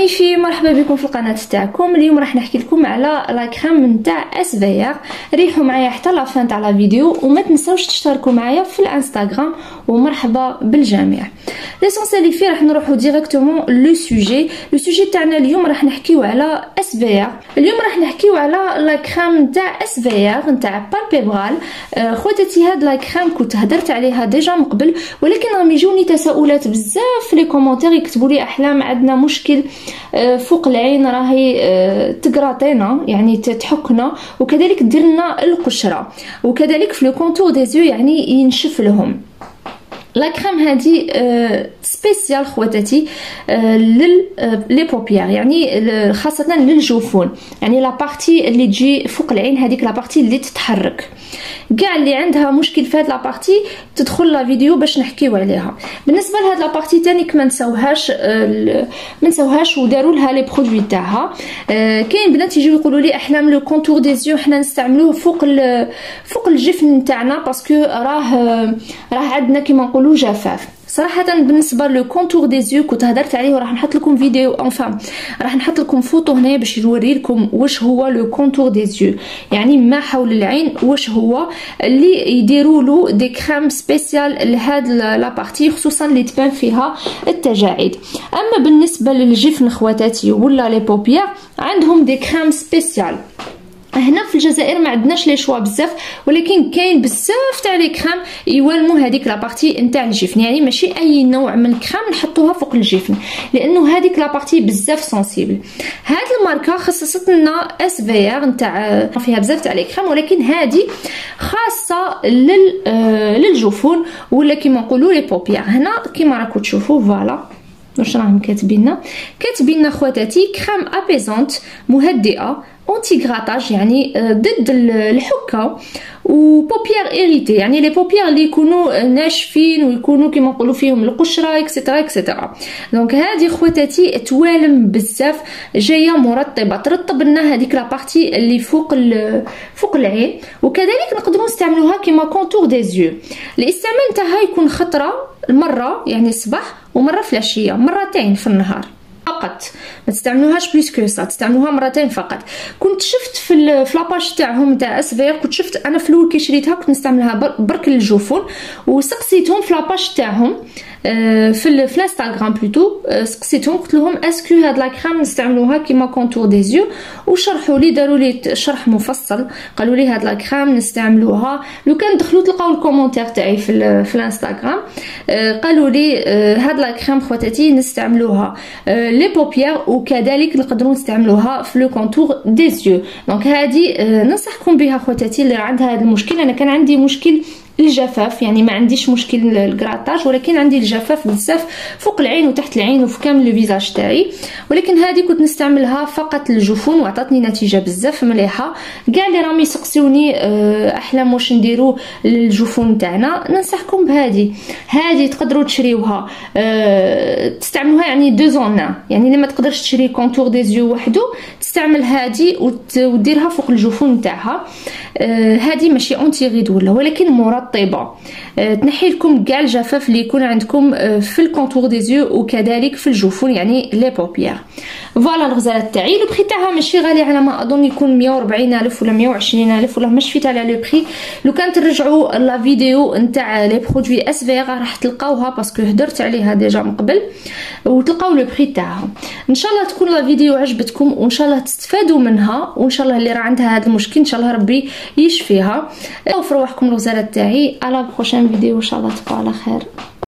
مغنيفي، مرحبا بكم في القناه تاعكم. اليوم راح نحكي لكم على لا كريم نتاع اس في ار. ريحوا معايا حتى لا فان تاع لا فيديو، وما تنساوش تشتركوا معايا في الانستغرام. ومرحبا بالجميع. ليسونسيال فيه راح نروحوا ديريكتومون لو سوجي تاعنا اليوم. راح نحكيو على اس في ار. اليوم راح نحكيو على لا كريم نتاع اس في ار نتاع بالبيبرال. خواتاتي هاد لا كريم كنت هدرت عليها ديجا من قبل، ولكن راهم يجوني تساؤلات بزاف في لي كومونتير، يكتبوا لي احلام عندنا مشكل فوق العين راهي تقراطينا يعني تحكنا، وكذلك دير لنا القشره، وكذلك في لو كونتور دي زيو يعني ينشف لهم. لا كريم هذه سبيسيال خواتاتي لي بوبيير، يعني خاصه للجفون، يعني لا بارتي اللي تجي فوق العين، هذيك لا بارتي اللي تتحرك. كاع اللي عندها مشكل في هاد لا بارتي تدخل لا فيديو باش نحكيو عليها. بالنسبه لهاد لا بارتي تانيك ما نساوهاش وداروا لها لي برودوي تاعها. كاين بنات يجيو يقولوا لي احلام لو كونتور دي زيو حنا نستعملوه فوق الجفن تاعنا باسكو راه عندنا كيما نقولوا جفاف. صراحه بالنسبه لو كونتور دي زيو كنت هدرت عليه، وراح نحط لكم فيديو راح نحط لكم فوطو هنا باش يوري لكم واش هو لو كونتور دي زيو، يعني ما حول العين واش هو اللي يديروا له دي كريم سبيسيال لهاد لا بارتي، خصوصا اللي تبان فيها التجاعيد. اما بالنسبه للجفن خواتاتي ولا لي بوبيير عندهم دي كريم سبيسيال. هنا في الجزائر ما عندناش لي شوا بزاف، ولكن كاين بزاف تاع لي كريم يوالموا هذيك لا بارتي نتاع الجفن، يعني ماشي اي نوع من الكريم نحطوها فوق الجفن لانه هذيك لا بارتي بزاف سنسيبل. هاد الماركه خصصت لنا اس في ار نتاع فيها بزاف تاع لي كريم، ولكن هذه خاصه للجفون ولا كيما نقولوا لي بوبيير. هنا كيما راكم تشوفوا فوالا واش راهم كاتبين خواتاتي كريم ابيزونت مهدئه اونتي غراتاج، يعني ضد الحكه، وبوبيير ايريتي يعني لي بوبيير اللي يكونوا ناشفين ويكونوا كيما نقولوا فيهم القشره اكسترا اكسترا. دونك هذه خواتاتي توالم بزاف، جايه مرطبه ترطب لنا هذيك لا بارتي اللي فوق العين، وكذلك نقدروا نستعملوها كيما كونتور دي زيو. الاستعمال نتاعها يكون خطره المره، يعني الصباح ومره في العشيه، مرتين في النهار فقط، ما تستعملوهاش بليس كو سا، تستعملوها مرتين فقط. كنت شفت في لاباج تاعهم تاع اس في ار، كنت شفت انا في الاول كي شريتها كنت نستعملها برك للجفون، وسقسيتهم في لاباج تاعهم في الانستغرام بلوتو، سقسيتهم قلت لهم اسكو هاد لا كريم نستعملوها كيما كونتور دي زيو، وشرحوا لي داروا لي شرح مفصل، قالوا لي هاد لا كريم نستعملوها. لو كان دخلوا تلقاو الكومونتير تاعي في الانستغرام، قالوا لي هاد لا كريم خواتاتي نستعملوها لي بوبيير، وكذلك نقدروا نستعملوها في لو كونتور دي زيو. دونك هذه ننصحكم بها خواتاتي اللي عندها هذا المشكل. انا كان عندي مشكل الجفاف، يعني ما عنديش مشكل الكراطاج، ولكن عندي الجفاف بزاف فوق العين وتحت العين وفي كامل الفيزاج تاعي، ولكن هذه كنت نستعملها فقط للجفون وعطاتني نتيجه بزاف مليحه. كاع اللي راهم يسقسوني احلام واش نديروا للجفون تاعنا، ننصحكم بهذه. هذه تقدروا تشريوها تستعملوها يعني دو زون، يعني اللي ما تقدرش تشري كونتور دي زيو وحده تستعمل هذه وديرها فوق الجفون تاعها. هذه ماشي اونتي غيد ولكن مرطبه، تنحي لكم كاع الجفاف اللي يكون عندكم في الكونتور دي زيو وكذلك في الجفون يعني لي بوبيير. فوالا الغزالات تاعي. لو بري تاعها ماشي غالي، على ما اظن يكون 140,000 ولا 120,000 ولا ما شفيت على لو بري. لو كان ترجعوا لا فيديو نتاع لي برودوي اس في ار راح تلقاوها باسكو هدرت عليها ديجا من قبل، وتلقاو لو بري تاعها. ان شاء الله تكون لا فيديو عجبتكم، وان شاء الله تستفادوا منها، وان شاء الله اللي راه عندها هذا المشكل ان شاء الله ربي يشفيها. وفي رواحكم الغزالات تاعي، على بروشين فيديو ان شاء الله تبقوا على خير.